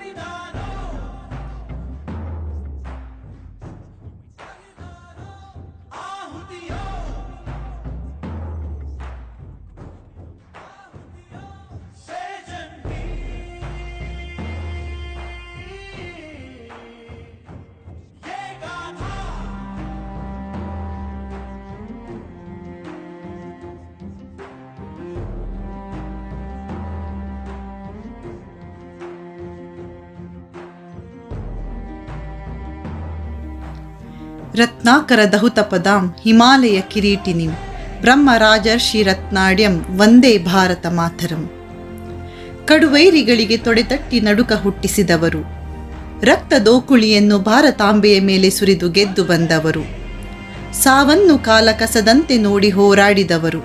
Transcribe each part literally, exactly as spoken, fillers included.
ರತ್ನಾಕರ ದಹುತಪದಾಂ ಹಿಮಾಲಯ ಕಿರೀಟಿನಿಂ ಬ್ರಹ್ಮರಾಜರ್ಷಿ ರತ್ನಾಡ್ಯಂ ವಂದೇ ಭಾರತ ಮಾತರಂ. ಕಡುವೈರಿಗಳಿಗೆ ತೊಡೆತಟ್ಟಿ ನಡುಕ ಹುಟ್ಟಿಸಿದವರು, ರಕ್ತ ದೋಕುಳಿಯನ್ನು ಭಾರತಾಂಬೆಯ ಮೇಲೆ ಸುರಿದು ಗೆದ್ದು ಬಂದವರು, ಸಾವನ್ನು ಕಾಲ ಕಸದಂತೆ ನೋಡಿ ಹೋರಾಡಿದವರು.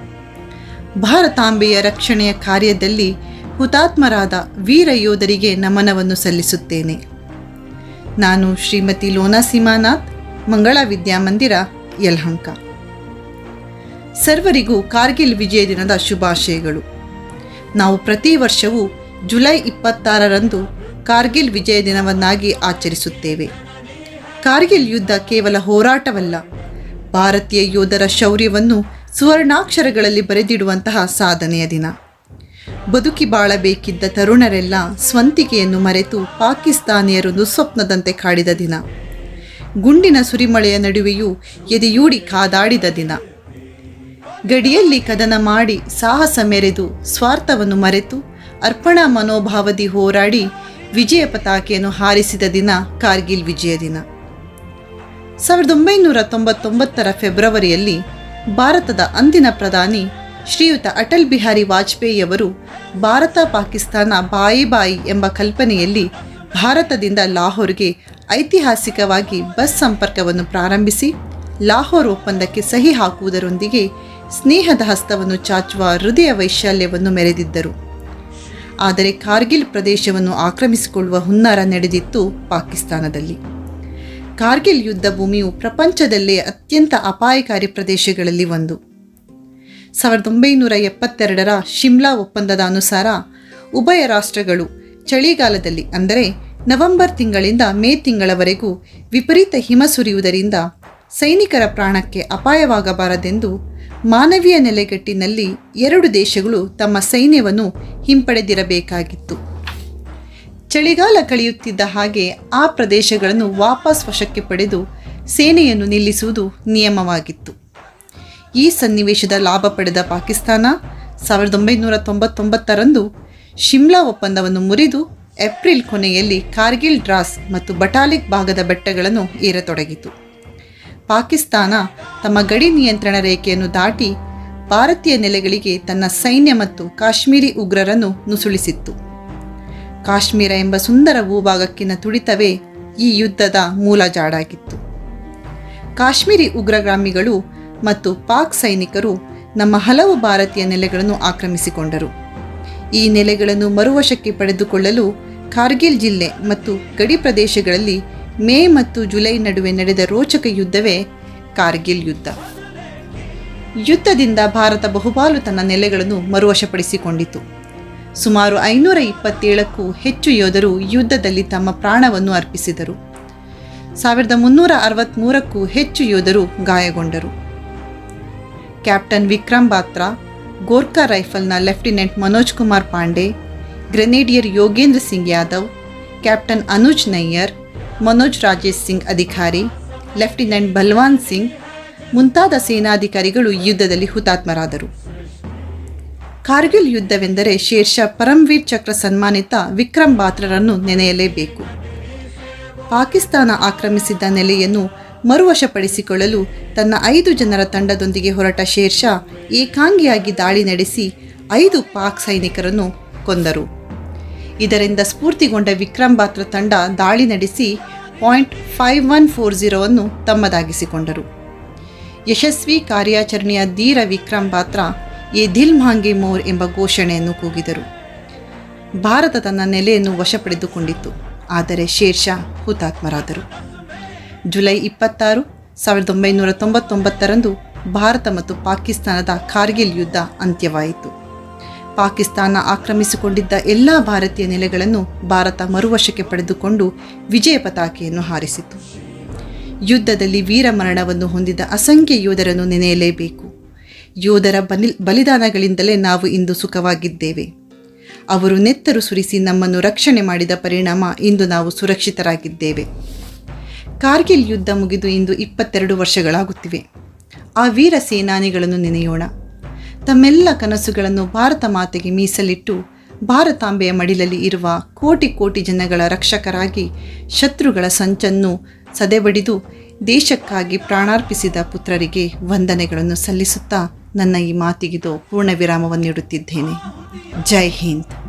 ಭಾರತಾಂಬೆಯ ರಕ್ಷಣೆಯ ಕಾರ್ಯದಲ್ಲಿ ಹುತಾತ್ಮರಾದ ವೀರ ಯೋಧರಿಗೆ ನಮನವನ್ನು ಸಲ್ಲಿಸುತ್ತೇನೆ. ನಾನು ಶ್ರೀಮತಿ ಲೋನಾ ಸೀಮಾನಾಥ್, ಮಂಗಳ ವಿದ್ಯಾಮಂದಿರ, ಯಲಹಂಕ. ಸರ್ವರಿಗೂ ಕಾರ್ಗಿಲ್ ವಿಜಯ ದಿನದ ಶುಭಾಶಯಗಳು. ನಾವು ಪ್ರತಿ ವರ್ಷವೂ ಜುಲೈ ಇಪ್ಪತ್ತಾರರಂದು ಕಾರ್ಗಿಲ್ ವಿಜಯ ದಿನವನ್ನಾಗಿ ಆಚರಿಸುತ್ತೇವೆ. ಕಾರ್ಗಿಲ್ ಯುದ್ಧ ಕೇವಲ ಹೋರಾಟವಲ್ಲ, ಭಾರತೀಯ ಯೋಧರ ಶೌರ್ಯವನ್ನು ಸುವರ್ಣಾಕ್ಷರಗಳಲ್ಲಿ ಬರೆದಿಡುವಂತಹ ಸಾಧನೆಯ ದಿನ. ಬದುಕಿ ಬಾಳಬೇಕಿದ್ದ ತರುಣರೆಲ್ಲ ಸ್ವಂತಿಕೆಯನ್ನು ಮರೆತು ಪಾಕಿಸ್ತಾನಿಯರು ದುಸ್ವಪ್ನದಂತೆ ಕಾಡಿದ ದಿನ. ಗುಂಡಿನ ಸುರಿಮಳೆಯ ನಡುವೆಯೂ ಎದೆಯೂಡಿ ಕಾದಾಡಿದ ದಿನ. ಗಡಿಯಲ್ಲಿ ಕದನ ಮಾಡಿ ಸಾಹಸ ಮೆರೆದು ಸ್ವಾರ್ಥವನ್ನು ಮರೆತು ಅರ್ಪಣಾ ಮನೋಭಾವದಿ ಹೋರಾಡಿ ವಿಜಯ ಪತಾಕೆಯನ್ನು ಹಾರಿಸಿದ ದಿನ ಕಾರ್ಗಿಲ್ ವಿಜಯ ದಿನ. ಸಾವಿರದ ಒಂಬೈನೂರ ತೊಂಬತ್ತೊಂಬತ್ತರ ಫೆಬ್ರವರಿಯಲ್ಲಿ ಭಾರತದ ಅಂದಿನ ಪ್ರಧಾನಿ ಶ್ರೀಯುತ ಅಟಲ್ ಬಿಹಾರಿ ವಾಜಪೇಯಿಯವರು ಭಾರತ ಪಾಕಿಸ್ತಾನ ಬಾಯಿ ಬಾಯಿ ಎಂಬ ಕಲ್ಪನೆಯಲ್ಲಿ ಭಾರತದಿಂದ ಲಾಹೋರ್ಗೆ ಐತಿಹಾಸಿಕವಾಗಿ ಬಸ್ ಸಂಪರ್ಕವನ್ನು ಪ್ರಾರಂಭಿಸಿ ಲಾಹೋರ್ ಒಪ್ಪಂದಕ್ಕೆ ಸಹಿ ಹಾಕುವುದರೊಂದಿಗೆ ಸ್ನೇಹದ ಹಸ್ತವನ್ನು ಚಾಚುವ ಹೃದಯ ವೈಶಾಲ್ಯವನ್ನು ಮೆರೆದಿದ್ದರು. ಆದರೆ ಕಾರ್ಗಿಲ್ ಪ್ರದೇಶವನ್ನು ಆಕ್ರಮಿಸಿಕೊಳ್ಳುವ ಹುನ್ನಾರ ನಡೆದಿತ್ತು ಪಾಕಿಸ್ತಾನದಲ್ಲಿ. ಕಾರ್ಗಿಲ್ ಯುದ್ಧ ಭೂಮಿಯು ಪ್ರಪಂಚದಲ್ಲೇ ಅತ್ಯಂತ ಅಪಾಯಕಾರಿ ಪ್ರದೇಶಗಳಲ್ಲಿ ಒಂದು. ಸಾವಿರದ ಒಂಬೈನೂರ ಎಪ್ಪತ್ತೆರಡರ ಶಿಮ್ಲಾ ಒಪ್ಪಂದದ ಅನುಸಾರ ಉಭಯ ರಾಷ್ಟ್ರಗಳು ಚಳಿಗಾಲದಲ್ಲಿ ಅಂದರೆ ನವೆಂಬರ್ ತಿಂಗಳಿಂದ ಮೇ ತಿಂಗಳವರೆಗೂ ವಿಪರೀತ ಹಿಮ ಸುರಿಯುವುದರಿಂದ ಸೈನಿಕರ ಪ್ರಾಣಕ್ಕೆ ಅಪಾಯವಾಗಬಾರದೆಂದು ಮಾನವೀಯ ನೆಲೆಗಟ್ಟಿನಲ್ಲಿ ಎರಡು ದೇಶಗಳು ತಮ್ಮ ಸೈನ್ಯವನ್ನು ಹಿಂಪಡೆದಿರಬೇಕಾಗಿತ್ತು. ಚಳಿಗಾಲ ಕಳೆಯುತ್ತಿದ್ದ ಹಾಗೆ ಆ ಪ್ರದೇಶಗಳನ್ನು ವಾಪಸ್ ವಶಕ್ಕೆ ಪಡೆದು ಸೇನೆಯನ್ನು ನಿಲ್ಲಿಸುವುದು ನಿಯಮವಾಗಿತ್ತು. ಈ ಸನ್ನಿವೇಶದ ಲಾಭ ಪಡೆದ ಪಾಕಿಸ್ತಾನ ಸಾವಿರದ ಒಂಬೈನೂರ ತೊಂಬತ್ತೊಂಬತ್ತರಂದು ಶಿಮ್ಲಾ ಒಪ್ಪಂದವನ್ನು ಮುರಿದು ಏಪ್ರಿಲ್ ಕೊನೆಯಲ್ಲಿ ಕಾರ್ಗಿಲ್ ಡ್ರಾಸ್ ಮತ್ತು ಬಟಾಲಿಕ್ ಭಾಗದ ಬೆಟ್ಟಗಳನ್ನು ಏರತೊಡಗಿತು. ಪಾಕಿಸ್ತಾನ ತಮ್ಮ ಗಡಿ ನಿಯಂತ್ರಣ ರೇಖೆಯನ್ನು ದಾಟಿ ಭಾರತೀಯ ನೆಲೆಗಳಿಗೆ ತನ್ನ ಸೈನ್ಯ ಮತ್ತು ಕಾಶ್ಮೀರಿ ಉಗ್ರರನ್ನು ನುಸುಳಿಸಿತ್ತು. ಕಾಶ್ಮೀರ ಎಂಬ ಸುಂದರ ಭೂಭಾಗಕ್ಕಿನ ತುಡಿತವೇ ಈ ಯುದ್ಧದ ಮೂಲ ಜಾಡಾಗಿತ್ತು. ಕಾಶ್ಮೀರಿ ಉಗ್ರಗಾಮಿಗಳು ಮತ್ತು ಪಾಕ್ ಸೈನಿಕರು ನಮ್ಮ ಹಲವು ಭಾರತೀಯ ನೆಲೆಗಳನ್ನು ಆಕ್ರಮಿಸಿಕೊಂಡರು. ಈ ನೆಲೆಗಳನ್ನು ಮರುವಶಕ್ಕೆ ಪಡೆದುಕೊಳ್ಳಲು ಕಾರ್ಗಿಲ್ ಜಿಲ್ಲೆ ಮತ್ತು ಗಡಿ ಪ್ರದೇಶಗಳಲ್ಲಿ ಮೇ ಮತ್ತು ಜುಲೈ ನಡುವೆ ನಡೆದ ರೋಚಕ ಯುದ್ಧವೇ ಕಾರ್ಗಿಲ್ ಯುದ್ಧ. ಯುದ್ಧದಿಂದ ಭಾರತ ಬಹುಪಾಲು ತನ್ನ ನೆಲೆಗಳನ್ನು ಮರುವಶಪಡಿಸಿಕೊಂಡಿತು. ಸುಮಾರು ಐನೂರ ಇಪ್ಪತ್ತೇಳಕ್ಕೂ ಹೆಚ್ಚು ಯೋಧರು ಯುದ್ಧದಲ್ಲಿ ತಮ್ಮ ಪ್ರಾಣವನ್ನು ಅರ್ಪಿಸಿದರು. ಸಾವಿರದ ಮುನ್ನೂರ ಅರವತ್ತ್ಮೂರಕ್ಕೂ ಹೆಚ್ಚು ಯೋಧರು ಗಾಯಗೊಂಡರು. ಕ್ಯಾಪ್ಟನ್ ವಿಕ್ರಮ್ ಬಾತ್ರಾ, ಗೋರ್ಖಾ ರೈಫಲ್ನ lieutenant Manoj Kumar Pandey, grenadier Yogendra Singh Yadav, captain Anuj Nayyar, Manoj Rajesh Singh Adhikari, lieutenant Balwan Singh ಮುಂತಾದ ಸೇನಾಧಿಕಾರಿಗಳು ಯುದ್ಧದಲ್ಲಿ ಹುತಾತ್ಮರಾದರು. ಕಾರ್ಗಿಲ್ ಯುದ್ಧವೆಂದರೆ ಶೇರ್ಷಾ ಪರಮ್ವೀರ್ ಚಕ್ರ ಸನ್ಮಾನಿತ ವಿಕ್ರಮ್ ಬಾತ್ರರನ್ನು ನೆನೆಯಲೇಬೇಕು. ಪಾಕಿಸ್ತಾನ ಆಕ್ರಮಿಸಿದ್ದ ನೆಲೆಯನ್ನು ಮರುವಶಪಡಿಸಿಕೊಳ್ಳಲು ತನ್ನ ಐದು ಜನರ ತಂಡದೊಂದಿಗೆ ಹೊರಟ ಶೇರ್ಷಾ ಏಕಾಂಗಿಯಾಗಿ ದಾಳಿ ನಡೆಸಿ ಐದು ಪಾಕ್ ಸೈನಿಕರನ್ನು ಕೊಂದರು. ಇದರಿಂದ ಸ್ಫೂರ್ತಿಗೊಂಡ ವಿಕ್ರಮ್ ಬಾತ್ರ ತಂಡ ದಾಳಿ ನಡೆಸಿ ಪಾಯಿಂಟ್ ಫೈವ್ ಒನ್ ಫೋರ್ ಝೀರೋವನ್ನು ತಮ್ಮದಾಗಿಸಿಕೊಂಡರು. ಯಶಸ್ವಿ ಕಾರ್ಯಾಚರಣೆಯ ಧೀರ ವಿಕ್ರಮ್ ಬಾತ್ರ ಎ ದಿಲ್ ಮಾಂಗೆ ಮೋರ್ ಎಂಬ ಘೋಷಣೆಯನ್ನು ಕೂಗಿದರು. ಭಾರತ ತನ್ನ ನೆಲೆಯನ್ನು ವಶಪಡೆದುಕೊಂಡಿತ್ತು, ಆದರೆ ಶೇರ್ಷಾ ಹುತಾತ್ಮರಾದರು. ಜುಲೈ ಇಪ್ಪತ್ತಾರು ಸಾವಿರದ ಒಂಬೈನೂರ ತೊಂಬತ್ತೊಂಬತ್ತರಂದು ಭಾರತ ಮತ್ತು ಪಾಕಿಸ್ತಾನದ ಕಾರ್ಗಿಲ್ ಯುದ್ಧ ಅಂತ್ಯವಾಯಿತು. ಪಾಕಿಸ್ತಾನ ಆಕ್ರಮಿಸಿಕೊಂಡಿದ್ದ ಎಲ್ಲ ಭಾರತೀಯ ನೆಲೆಗಳನ್ನು ಭಾರತ ಮರುವಶಕ್ಕೆ ಪಡೆದುಕೊಂಡು ವಿಜಯ ಪತಾಕೆಯನ್ನು ಹಾರಿಸಿತು. ಯುದ್ಧದಲ್ಲಿ ವೀರಮರಣವನ್ನು ಹೊಂದಿದ ಅಸಂಖ್ಯ ಯೋಧರನ್ನು ನೆನೆಯಲೇಬೇಕು. ಯೋಧರ ಬಲಿ ಬಲಿದಾನಗಳಿಂದಲೇ ನಾವು ಇಂದು ಸುಖವಾಗಿದ್ದೇವೆ. ಅವರು ನೆತ್ತರು ಸುರಿಸಿ ನಮ್ಮನ್ನು ರಕ್ಷಣೆ ಮಾಡಿದ ಪರಿಣಾಮ ಇಂದು ನಾವು ಸುರಕ್ಷಿತರಾಗಿದ್ದೇವೆ. ಕಾರ್ಗಿಲ್ ಯುದ್ಧ ಮುಗಿದು ಇಂದು ಇಪ್ಪತ್ತೆರಡು ವರ್ಷಗಳಾಗುತ್ತಿವೆ. ಆ ವೀರ ಸೇನಾನಿಗಳನ್ನು ನೆನೆಯೋಣ. ತಮ್ಮೆಲ್ಲ ಕನಸುಗಳನ್ನು ಭಾರತ ಮಾತೆಗೆ ಮೀಸಲಿಟ್ಟು ಭಾರತಾಂಬೆಯ ಮಡಿಲಲ್ಲಿ ಇರುವ ಕೋಟಿ ಕೋಟಿ ಜನಗಳ ರಕ್ಷಕರಾಗಿ ಶತ್ರುಗಳ ಸಂಚನ್ನು ಸದೆಬಡಿದು ದೇಶಕ್ಕಾಗಿ ಪ್ರಾಣಾರ್ಪಿಸಿದ ಪುತ್ರರಿಗೆ ವಂದನೆಗಳನ್ನು ಸಲ್ಲಿಸುತ್ತಾ ನನ್ನ ಈ ಮಾತಿಗಿದು ಪೂರ್ಣ ವಿರಾಮವನ್ನು ನೀಡುತ್ತಿದ್ದೇನೆ. ಜೈ ಹಿಂದ್.